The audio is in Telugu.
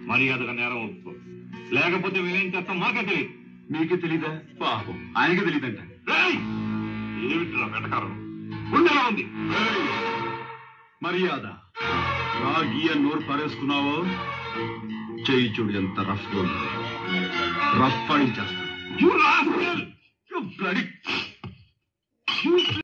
మర్యాదగా నేరం ఒప్పుకో, లేకపోతే మేమేం చేస్తాం మాకే తెలియదు. మీకే తెలీదా? పాపం ఆయనకే తెలియదంట. ఏమిట్రా వెటకారం? ఉండేలా ఉంది. మర్యాద రాగి నోరు పారేసుకున్నావో చెయ్యి చూడు ఎంత రఫ్ గా ఉంది. రఫ్ అడిచేస్తాను.